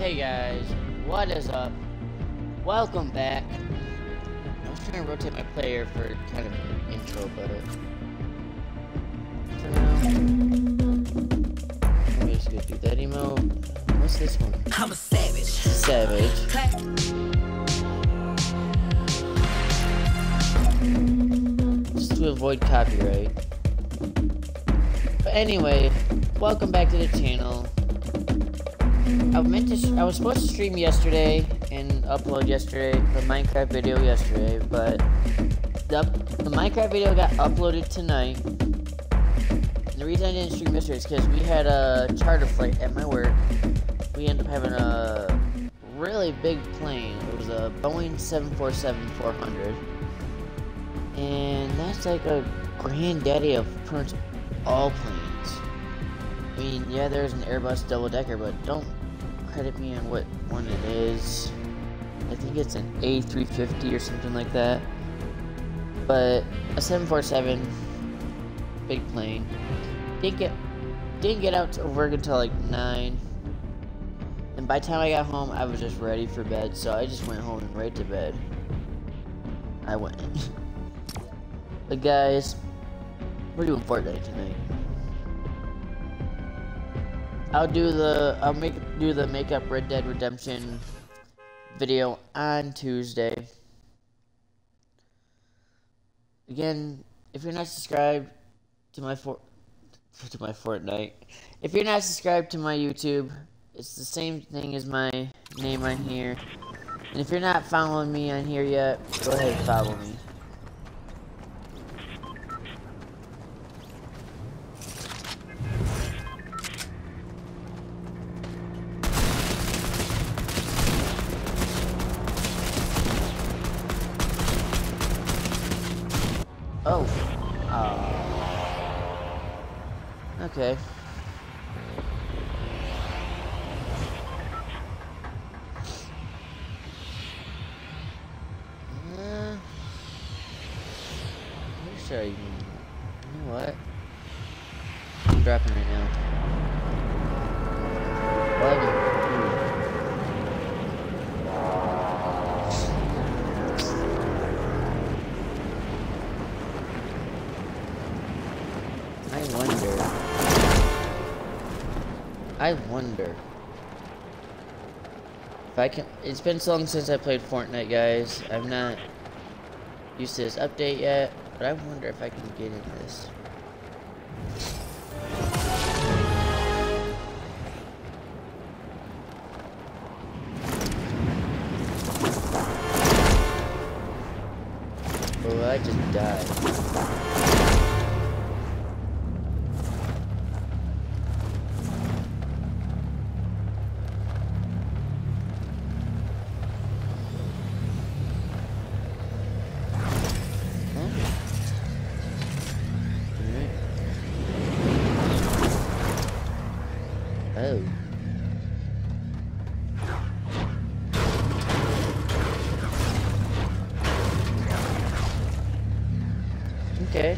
Hey guys, what is up? Welcome back. I was trying to rotate my player for kind of an intro, but for now, I'm just gonna do that emo. What's this one? I'm a savage. Savage. Just to avoid copyright. But anyway, welcome back to the channel. I was supposed to stream yesterday and upload yesterday the Minecraft video yesterday, but the Minecraft video got uploaded tonight. And the reason I didn't stream yesterday is because we had a charter flight at my work. We ended up having a really big plane. It was a Boeing 747-400, and that's like a granddaddy of pretty much all planes. I mean, yeah, there's an Airbus double-decker, but don't credit me on what one it is. I think it's an A350 or something like that. But a 747, big plane. Didn't get out to work until like 9. And by the time I got home, I was just ready for bed, so I just went home and right to bed. I went. But guys, we're doing Fortnite tonight. I'll do the makeup Red Dead Redemption video on Tuesday. Again, if you're not subscribed to my Fortnite, if you're not subscribed to my YouTube, it's the same thing as my name on here. And if you're not following me on here yet, go ahead and follow me. Oh. Okay. Where should I even... You know what? I'm dropping right now. I wonder if I can. It's been so long since I played Fortnite, guys. I'm not used to this update yet, but I wonder if I can get into this. Oh, I just died. Oh. Okay.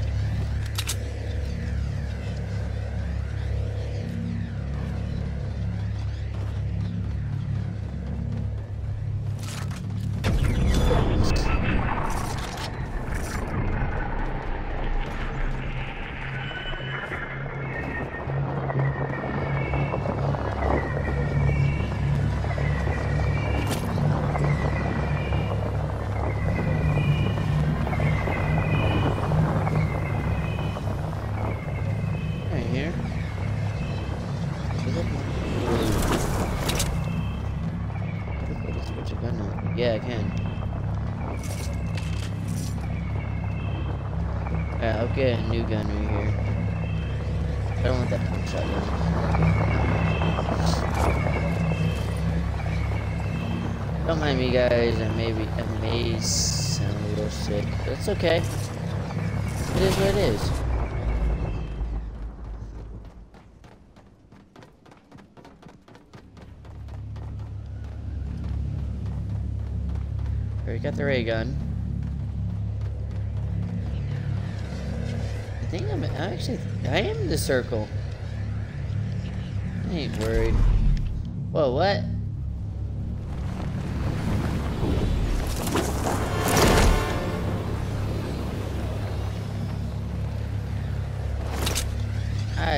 Yeah, I can. Alright, I'll get a new gun right here. I don't want that pump shotgun. Don't mind me, guys. I may sound a little sick, but it's okay. It is what it is. Already got the ray gun. I think I am in the circle. I ain't worried. Whoa, what?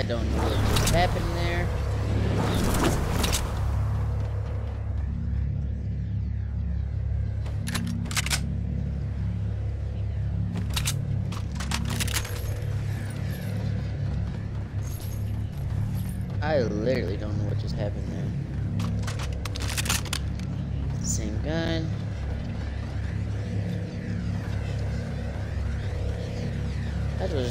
don't know what just happened there. I literally don't know what just happened there. Same gun. That was...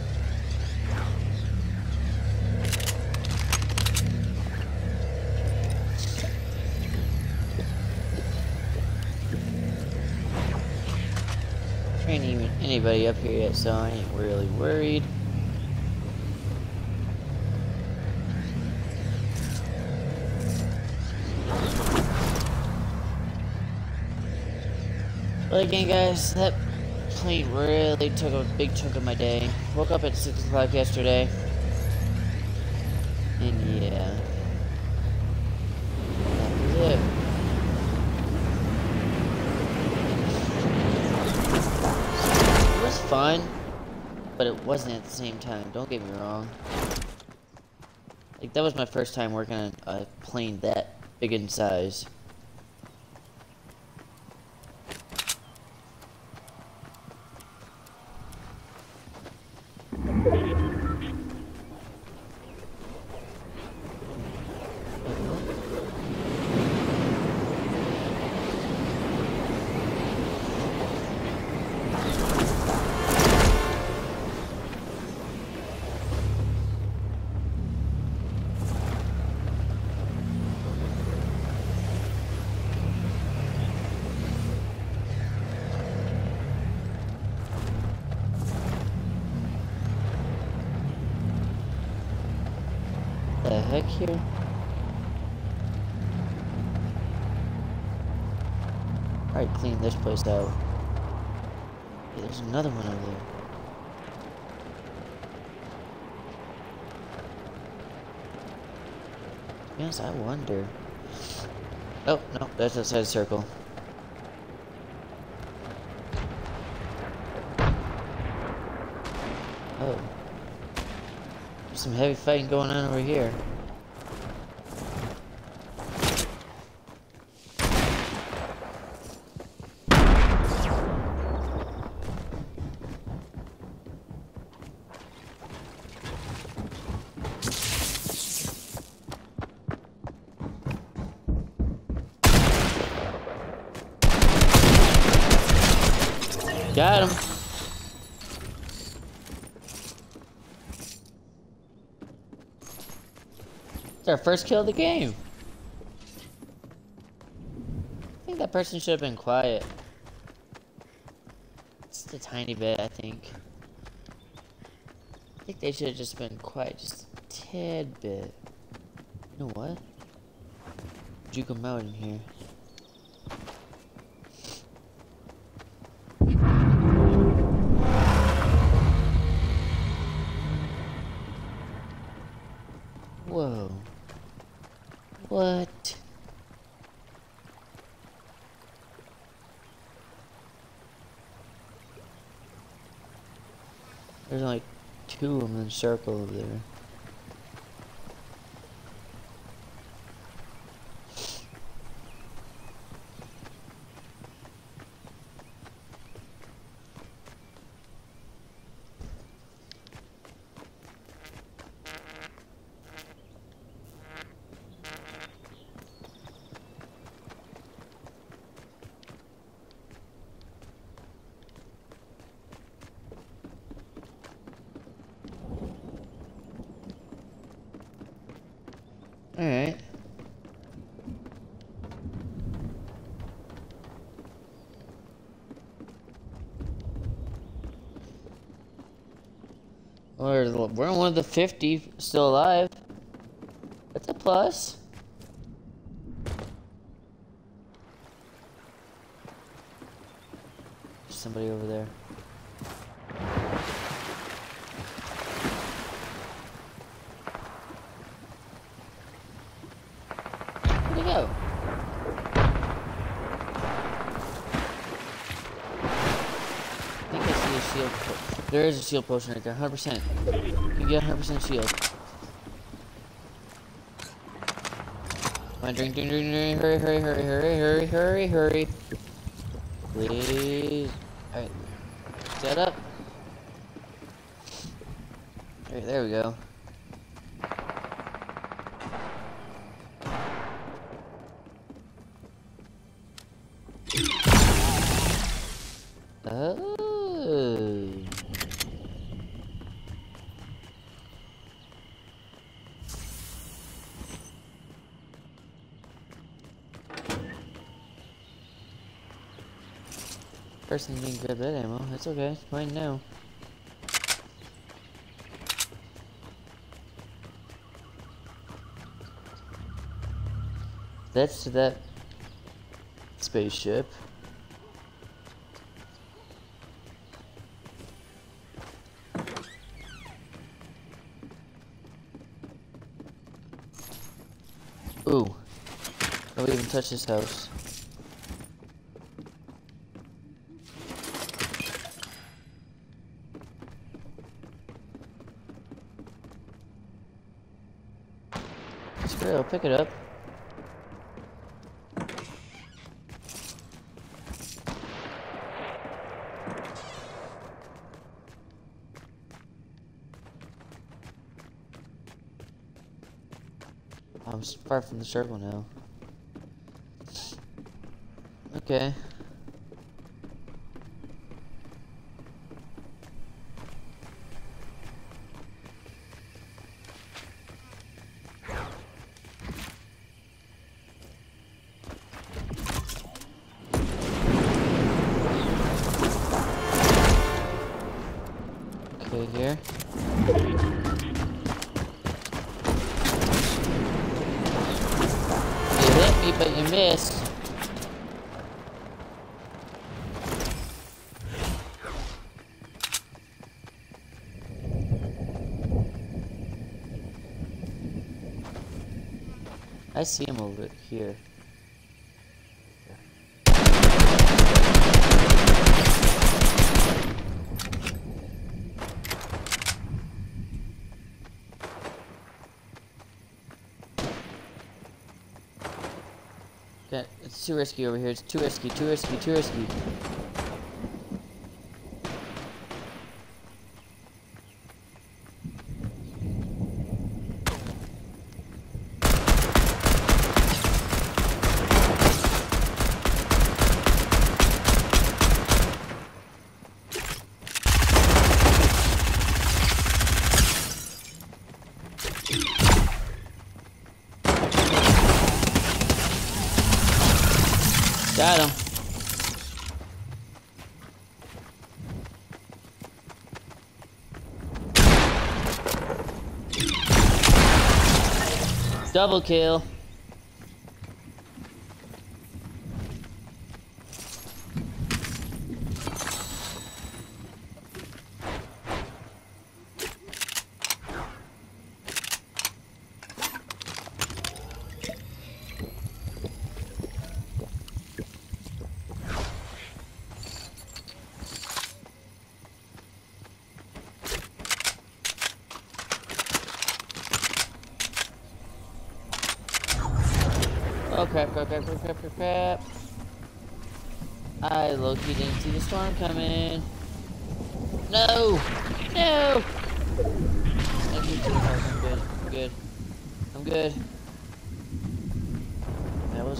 There ain't even anybody up here yet, so I ain't really worried. But again, guys, that plane really took a big chunk of my day. Woke up at 6 o'clock yesterday. And yeah. That was it. It was fun, but it wasn't at the same time. Don't get me wrong. Like, that was my first time working on a plane that big in size. The heck here? Alright, clean this place out. Hey, there's another one over there. Yes, I wonder. Oh, no, that's outside the circle. Oh. There's some heavy fighting going on over here. Got him. It's our first kill of the game. I think that person should have been quiet. Just a tiny bit, I think. I think they should have just been quiet just a tad bit. You know what? Juke them out in here. Whoa. What? There's like two of them in a circle over there. Alright. We're one of the 50 still alive. That's a plus. There's somebody over there. Where'd he go? I think I see a shield. There is a shield potion right there. 100%. You get 100% shield. Come on, drink. Hurry. Please. Alright. Set up. Alright, there we go. Oh. Person didn't grab that ammo. That's okay. It's fine now. That's to that spaceship. Ooh. Don't even touch this house. Screw it, I'll pick it up. I'm far from the circle now. Okay. Okay, here. You hit me, but you missed. I see him over here. Okay, it's too risky over here. It's too risky. Got him. Double kill. Oh crap. I low-key didn't see the storm coming. No! No! I'm good. That was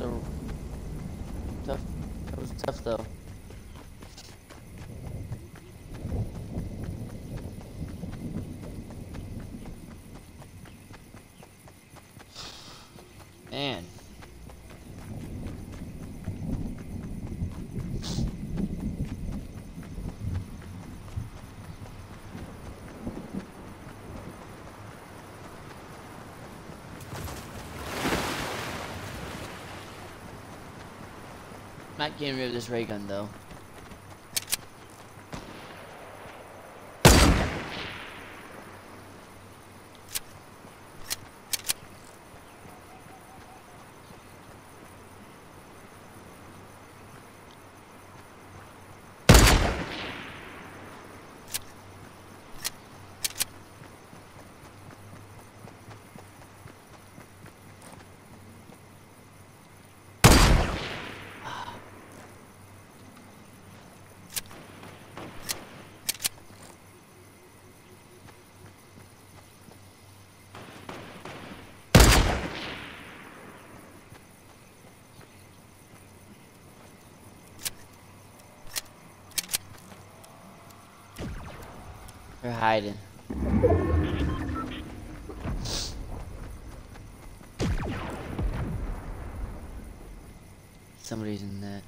tough though. Man. Not getting rid of this ray gun though. They're hiding. Somebody's in that.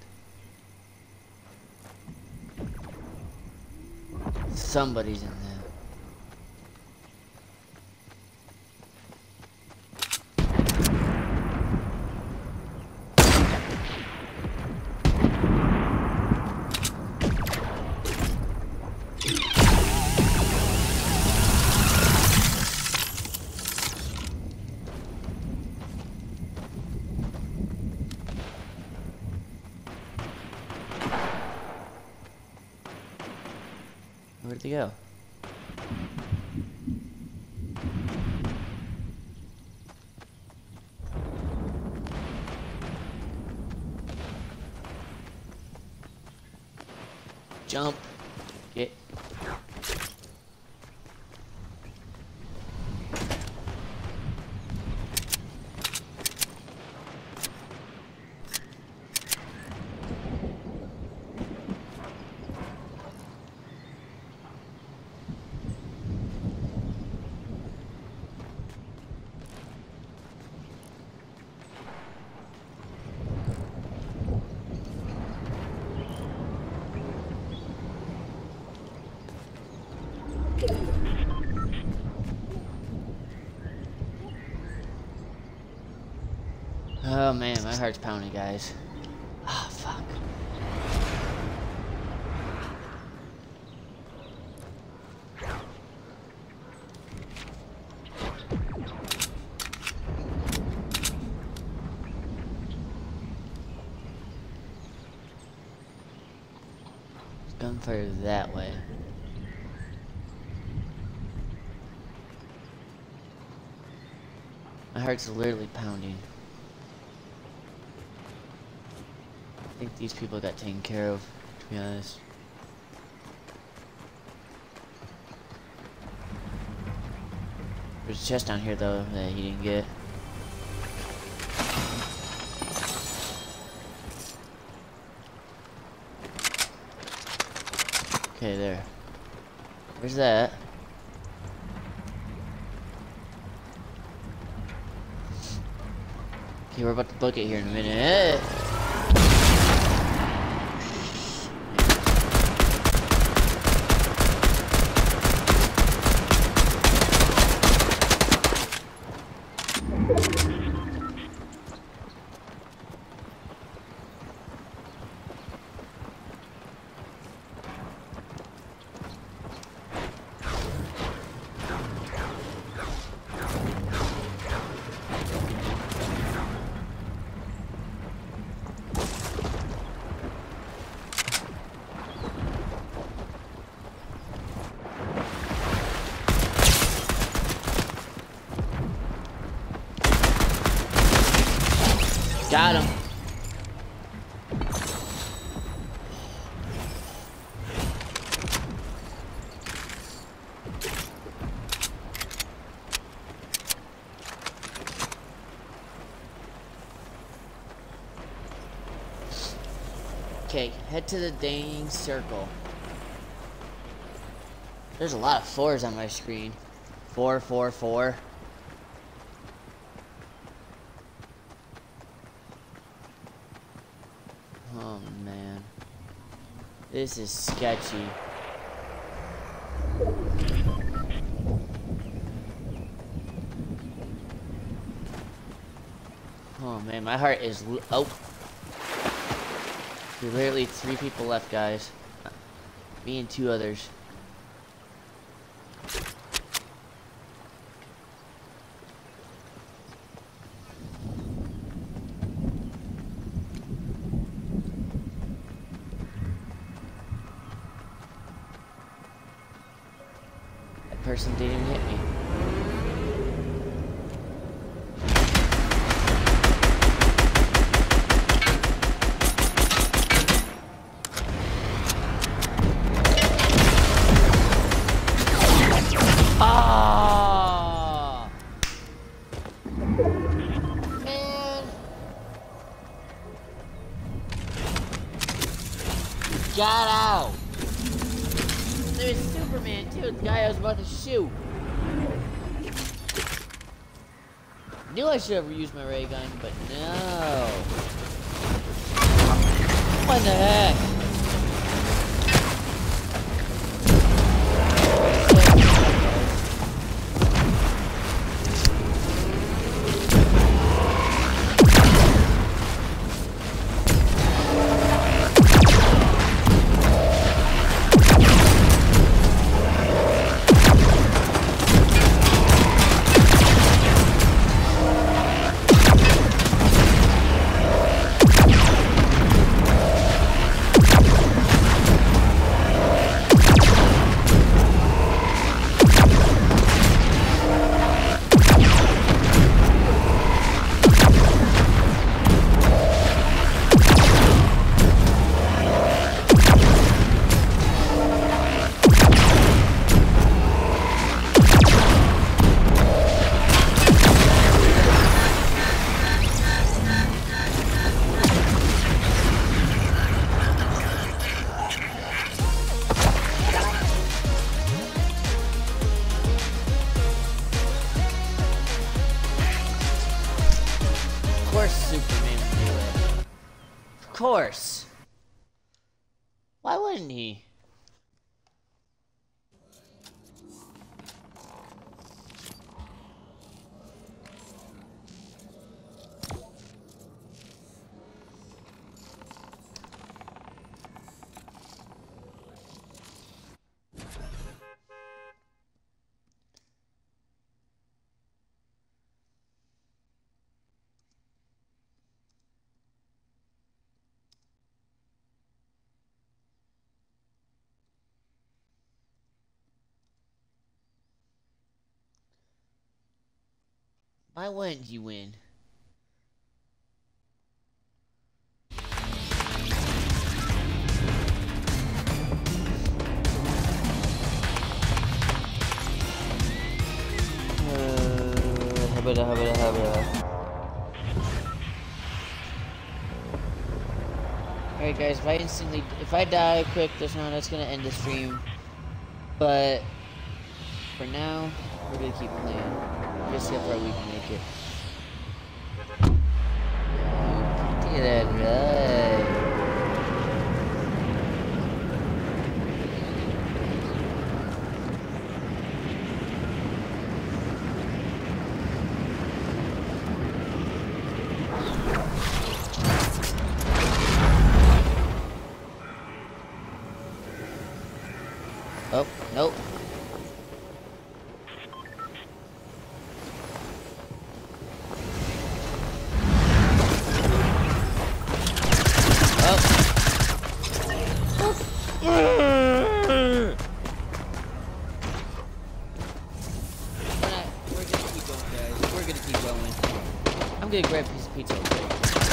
Somebody's in that. Where'd they go? Jump. Get. Oh man, my heart's pounding, guys. Ah, fuck. Gunfire that way. My heart's literally pounding. I think these people got taken care of, to be honest. There's a chest down here though that he didn't get. Okay, there. Where's that? Okay, we're about to book it here in a minute. Got him. Okay, head to the dang circle. There's a lot of 4s on my screen. 4, 4, 4. Oh man, this is sketchy. Oh man, my heart is oh. There's literally 3 people left, guys. Me and 2 others. Person didn't even hit me. Ah! Man. Got out. Dude. it's Superman too, the guy I was about to shoot. Knew I should have used my ray gun, but no. What the heck? Of course. Why wouldn't he? Why wouldn't you win? Alright guys, if I die quick this round, that's gonna end the stream. But for now, we're gonna keep playing. Just see how far we can make it. Look at that right. Oh, nope. I'm gonna grab a piece of pizza real quick.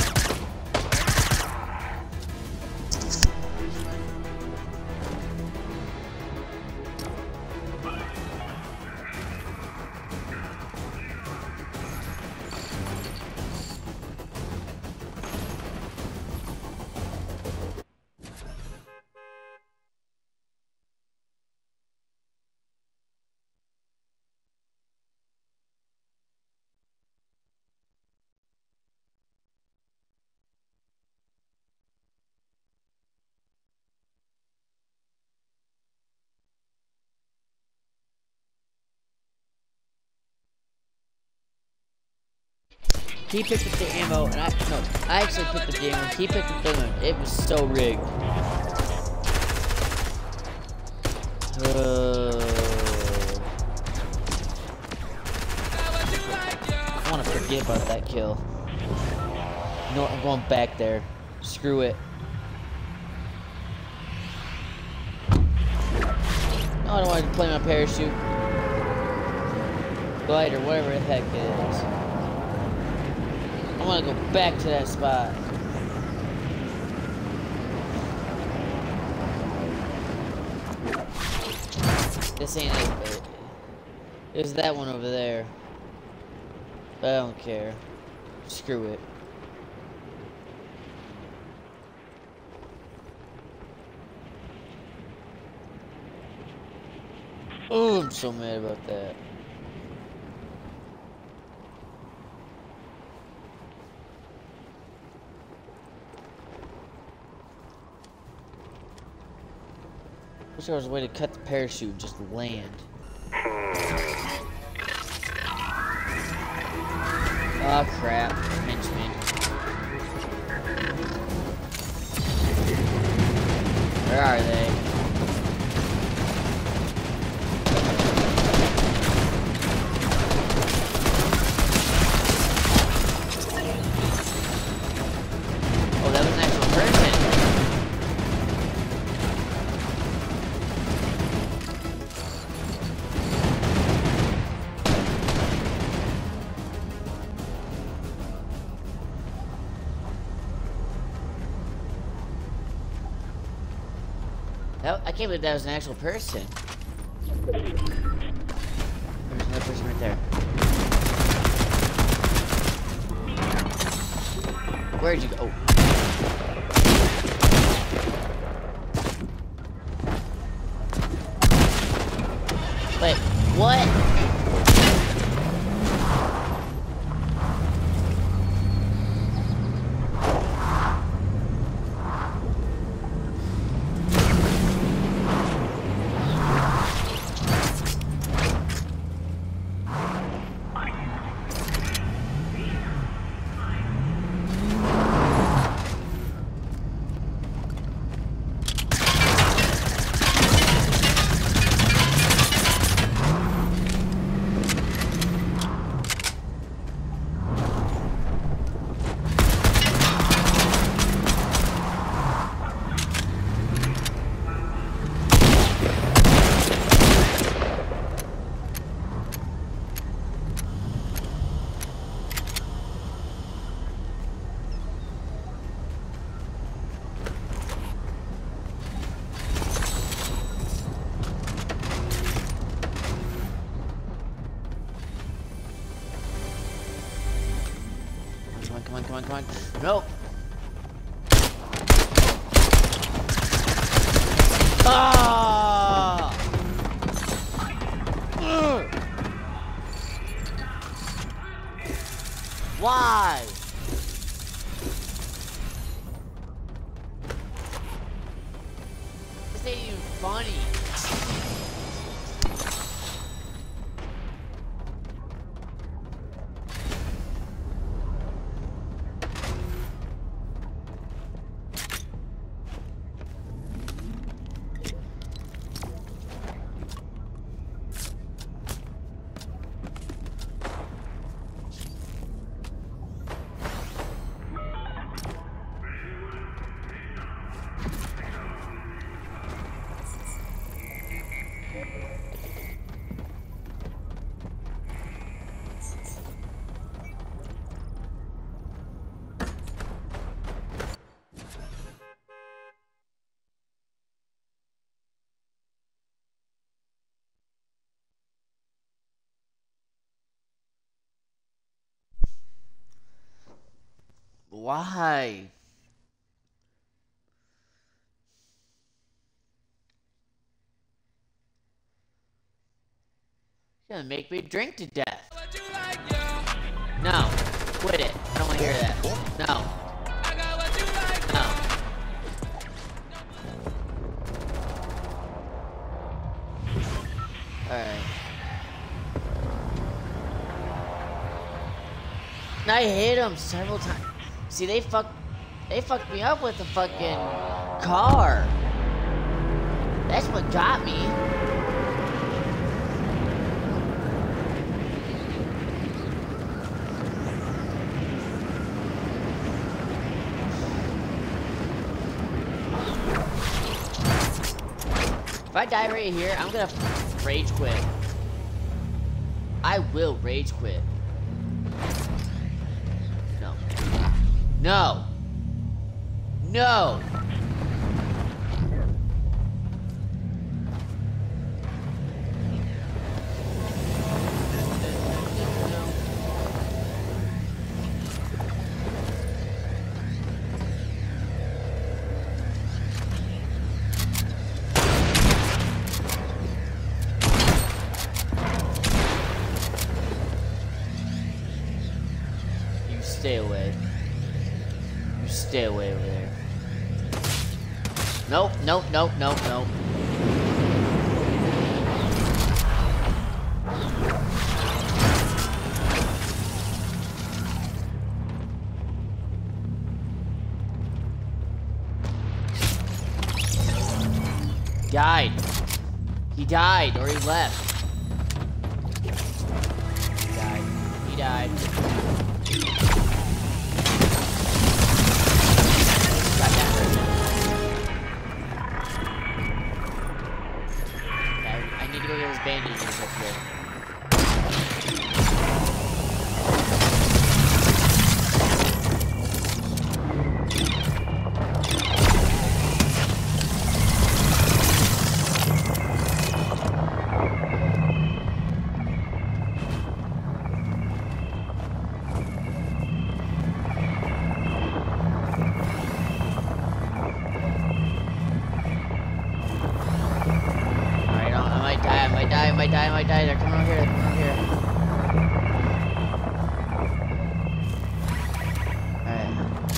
He picked up the ammo, and I actually picked up the ammo. He picked up the ammo. It was so rigged. I want to forget about that kill. No, I'm going back there. Screw it. No, I don't want to play my parachute. Glider, whatever the heck it is. I want to go back to that spot. This ain't it, but there's that one over there. But I don't care. Screw it. Oh, I'm so mad about that. Wish there was a way to cut the parachute and just land. Oh crap, henchmen. Where are they? Oh, that was an actual person. I can't believe that was an actual person. There's another person right there. Where'd you go? Oh. Wait, what? Come on. Nope. Ah! Why? This ain't even funny. Why? You're gonna make me drink to death. No. Quit it. I don't want to hear that. No. No. Alright. I hit him several times. See, they fucked me up with the fucking car. That's what got me. If I die right here, I'm gonna rage quit. I will rage quit. No. No! No! stay away. You stay away over there. Nope, nope, nope, nope, nope. Died. He died, or he left. He died. He died. Got that person. Okay, I need to go get his bandages up here. I might die. They're coming over here. They're coming over here. Alright.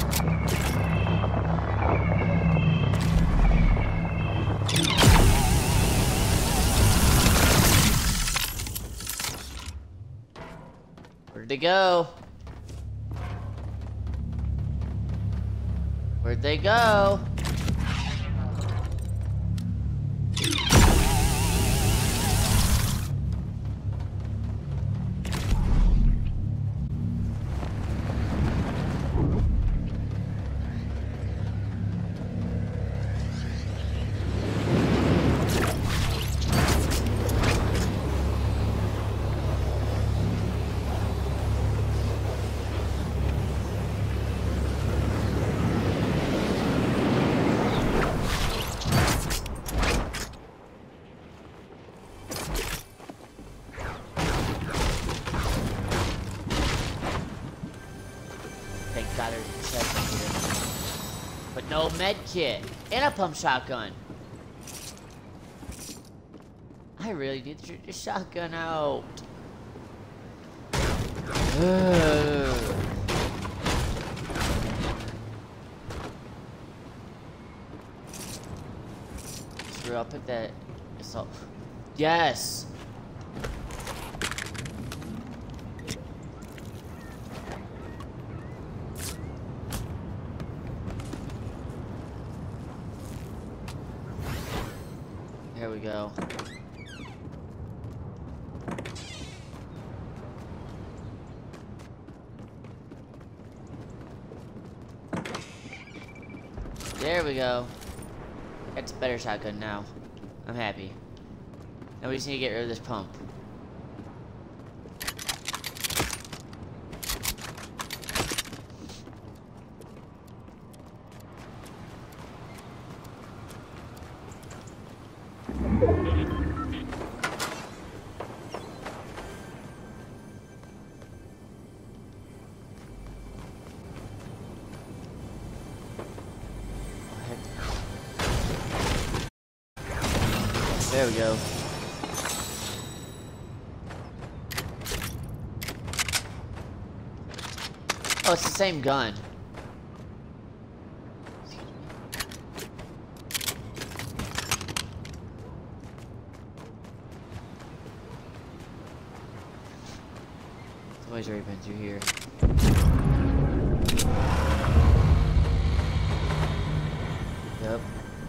Where'd they go? Where'd they go? God, there's a chest in here. But no med kit. And a pump shotgun. I really need to get the shotgun out. Screw up at that assault. Yes! Here we go. There we go. That's a better shotgun now. I'm happy. Now we just need to get rid of this pump. There we go. Oh, it's the same gun. Somebody's already been through here. Yep.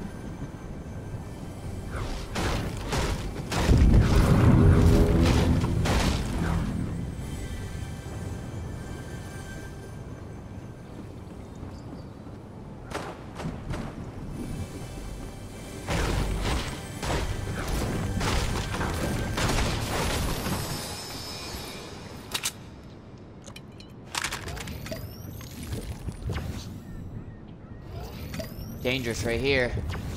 Dangerous right here.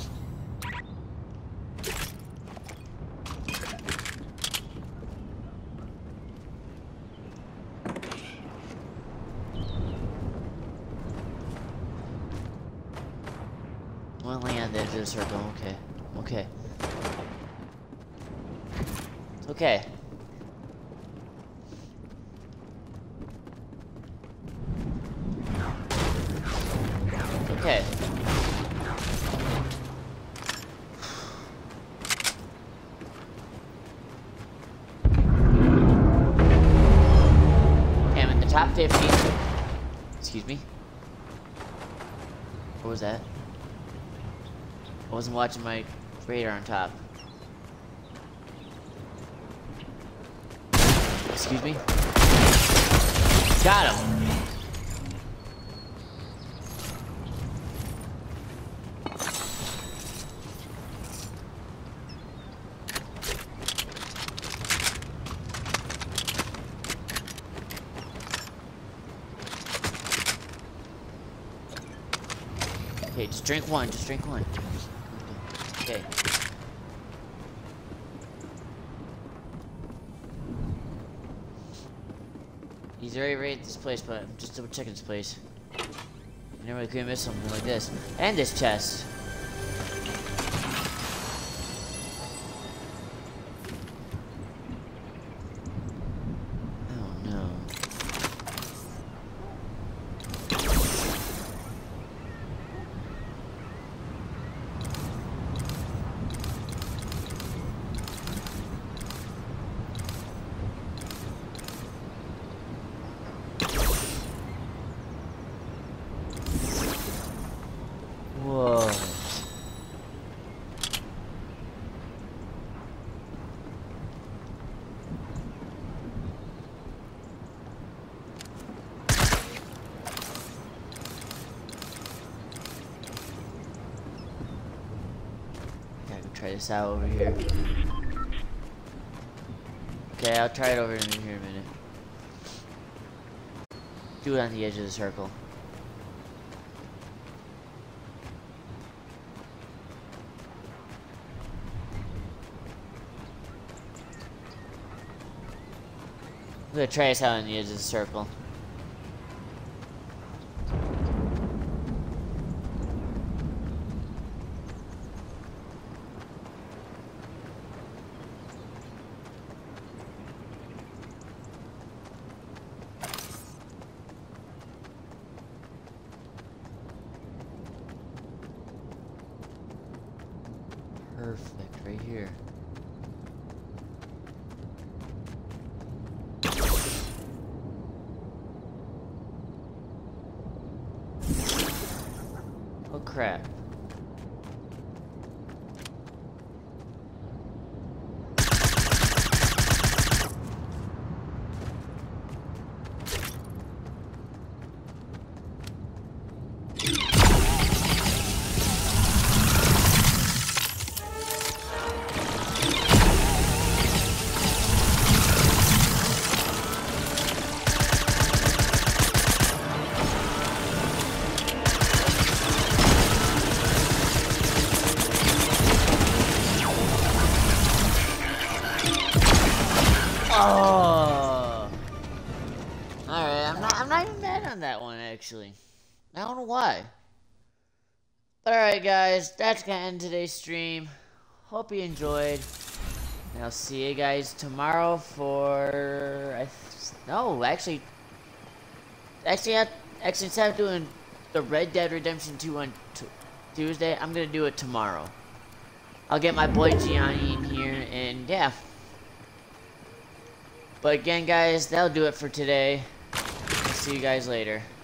Well, land at the edge of the circle. Okay. Okay. It's okay. 50. Excuse me. What was that? I wasn't watching my radar on top. Excuse me. Got him. Okay, just drink one. Just drink one. Okay. He's already raided this place, but I'm just double checking this place. I never really could miss something like this. And this chest. Oh no. Whoa. Gotta go try this out over here. Okay, I'll try it over in here in a minute. Do it on the edge of the circle. I'm gonna try this out on the edge of the circle. Perfect, right here. Oh crap. Oh. Alright, I'm not even mad on that one actually. I don't know why. Alright guys, that's gonna end today's stream. Hope you enjoyed. And I'll see you guys tomorrow for actually instead of doing the Red Dead Redemption 2 on Tuesday, I'm gonna do it tomorrow. I'll get my boy Gianni in here and yeah. But again, guys, that'll do it for today. I'll see you guys later.